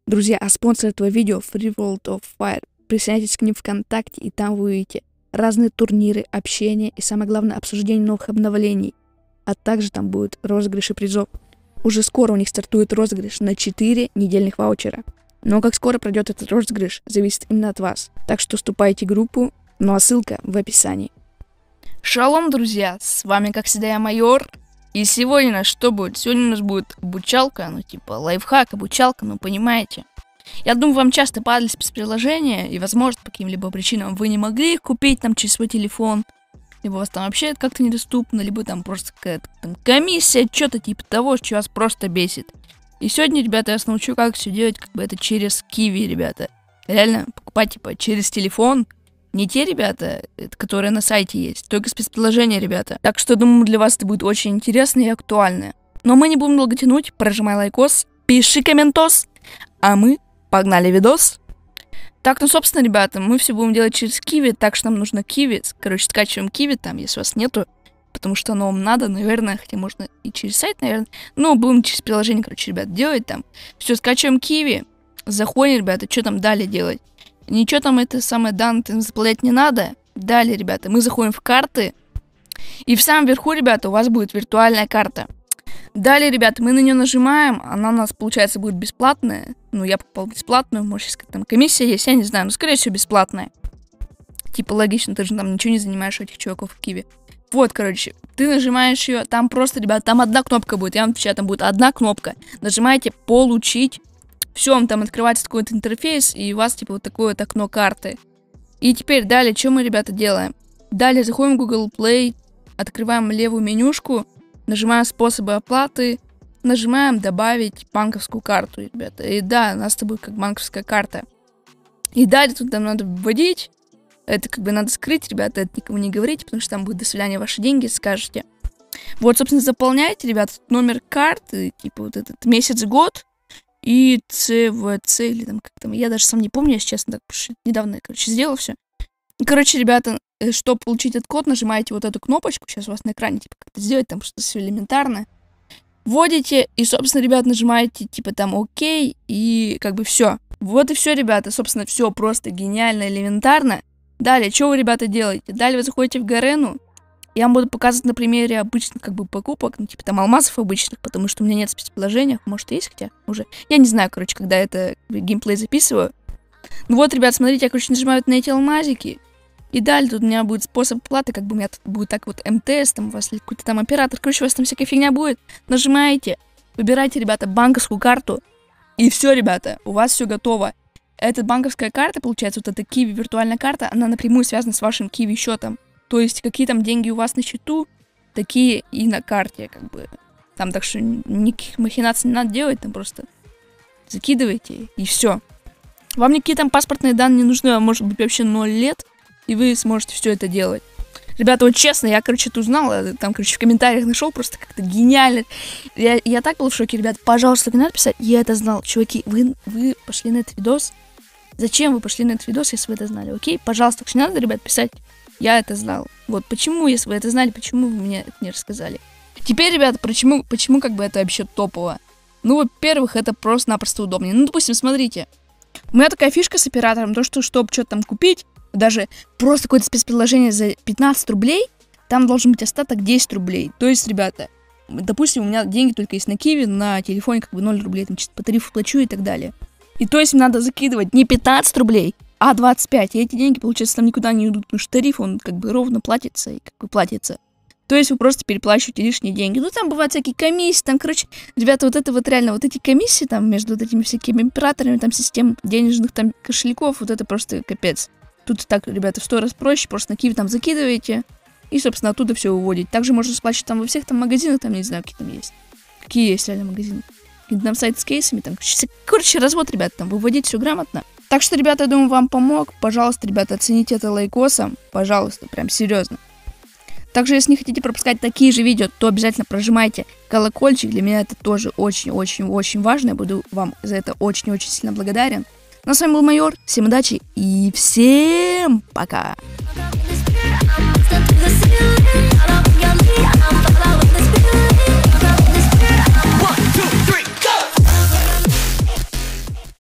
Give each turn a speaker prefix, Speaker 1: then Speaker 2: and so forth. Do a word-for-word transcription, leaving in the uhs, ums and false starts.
Speaker 1: Друзья, а спонсор этого видео Free World of Fire. Присоединяйтесь к ним ВКонтакте, и там вы увидите разные турниры, общение и, самое главное, обсуждение новых обновлений. А также там будут розыгрыши призов. Уже скоро у них стартует розыгрыш на четыре недельных ваучера. Но как скоро пройдет этот розыгрыш, зависит именно от вас. Так что вступайте в группу, ну а ссылка в описании.
Speaker 2: Шалом, друзья, с вами как всегда я Майор. И сегодня у нас что будет? Сегодня у нас будет обучалка, ну типа лайфхак, обучалка, ну понимаете. Я думаю, вам часто падали спецприложения, и возможно по каким-либо причинам вы не могли их купить там через свой телефон. Либо у вас там вообще это как-то недоступно, либо там просто какая-то там комиссия, что-то типа того, что вас просто бесит. И сегодня, ребята, я вас научу, как все делать, как бы это через Kiwi, ребята. Реально покупать типа через телефон. Не те ребята, которые на сайте есть, только спецприложения, ребята. Так что, думаю, для вас это будет очень интересно и актуально. Но мы не будем долго тянуть, прожимай лайкос, пиши комментос, а мы погнали видос. Так, ну, собственно, ребята, мы все будем делать через Kiwi, так что нам нужно Kiwi. Короче, скачиваем Kiwi там, если у вас нету, потому что оно вам надо, наверное, хотя можно и через сайт, наверное. Но будем через приложение, короче, ребят, делать там. Все, скачиваем Kiwi, заходим, ребята, что там далее делать? Ничего там это самое данные заполнять не надо. Далее, ребята, мы заходим в карты. И в самом верху, ребята, у вас будет виртуальная карта. Далее, ребята, мы на нее нажимаем. Она у нас, получается, будет бесплатная. Ну, я покупал бесплатную. Может, сейчас там комиссия есть, я не знаю. Но, скорее всего, бесплатная. Типа, логично, ты же там ничего не занимаешь у этих чуваков в Kiwi. Вот, короче, ты нажимаешь ее. Там просто, ребята, там одна кнопка будет. Я вам отвечаю, там будет одна кнопка. Нажимаете «Получить». Все, вам там открывается такой-то интерфейс, и у вас, типа, вот такое вот окно карты. И теперь далее, что мы, ребята, делаем? Далее заходим в Google Play, открываем левую менюшку, нажимаем «Способы оплаты», нажимаем «Добавить банковскую карту», ребята. И да, у нас это будет как банковская карта. И далее тут нам надо вводить. Это как бы надо скрыть, ребята, это никому не говорите, потому что там будет «До свидания, ваши деньги», скажете. Вот, собственно, заполняйте, ребята, номер карты, типа вот этот месяц, год. И цэ вэ цэ, или там как там, я даже сам не помню, если честно, так недавно, короче, сделал все. Короче, ребята, чтобы получить этот код, нажимаете вот эту кнопочку, сейчас у вас на экране, типа, как это сделать, там что-то все элементарно. Вводите, и, собственно, ребят, нажимаете, типа, там, окей, и как бы все. Вот и все, ребята, собственно, все просто гениально, элементарно. Далее, что вы, ребята, делаете? Далее вы заходите в Гарену. Я вам буду показывать на примере обычных, как бы, покупок, ну, типа, там, алмазов обычных, потому что у меня нет спецприложения, может, есть, хотя, уже. Я не знаю, короче, когда это геймплей записываю. Ну вот, ребят, смотрите, я, короче, нажимаю на эти алмазики, и далее тут у меня будет способ платы, как бы у меня тут будет так вот эм тэ эс, там, у вас какой-то там оператор, короче, у вас там всякая фигня будет. Нажимаете, выбираете, ребята, банковскую карту, и все, ребята, у вас все готово. Эта банковская карта, получается, вот эта Kiwi виртуальная карта, она напрямую связана с вашим Kiwi счетом. То есть, какие там деньги у вас на счету, такие и на карте, как бы. Там, так что никаких махинаций не надо делать, там просто закидываете, и все. Вам никакие там паспортные данные не нужны, вам может быть вообще ноль лет, и вы сможете все это делать. Ребята, вот честно, я, короче, это узнала, там, короче, в комментариях нашел, просто как-то гениально. Я, я так был в шоке, ребят, пожалуйста, не надо писать, я это знал. Чуваки, вы, вы пошли на этот видос. Зачем вы пошли на этот видос, если вы это знали, окей? Пожалуйста, не надо, ребят, писать. Я это знал. Вот почему, если вы это знали, почему вы мне это не рассказали? Теперь, ребята, почему, почему как бы это вообще топово? Ну, во-первых, это просто-напросто удобнее. Ну, допустим, смотрите. У меня такая фишка с оператором, то, что, чтобы что-то там купить, даже просто какое-то спецприложение за пятнадцать рублей, там должен быть остаток десять рублей. То есть, ребята, допустим, у меня деньги только есть на Kiwi, на телефоне как бы ноль рублей, там чисто по тарифу плачу и так далее. И то есть, мне надо закидывать не пятнадцать рублей, а двадцать пять, и эти деньги, получается, там никуда не идут, потому что тариф, он как бы ровно платится и как бы платится. То есть вы просто переплачиваете лишние деньги. Ну, там бывают всякие комиссии, там, короче, ребята, вот это вот реально, вот эти комиссии там между вот этими всякими операторами, там, систем денежных там кошельков, вот это просто капец. Тут так, ребята, в сто раз проще, просто на Kiwi там закидываете, и, собственно, оттуда все выводите. Также можно сплачивать там во всех там магазинах, там, не знаю, какие там есть. Какие есть реально магазины. Какие-то там сайты с кейсами, там, короче, развод, ребята, там, выводить все грамотно. Так что, ребята, я думаю, вам помог. Пожалуйста, ребята, оцените это лайкосом. Пожалуйста, прям серьезно. Также, если не хотите пропускать такие же видео, то обязательно прожимайте колокольчик. Для меня это тоже очень-очень-очень важно. Я буду вам за это очень-очень сильно благодарен. Ну а с вами был Майор. Всем удачи и всем пока!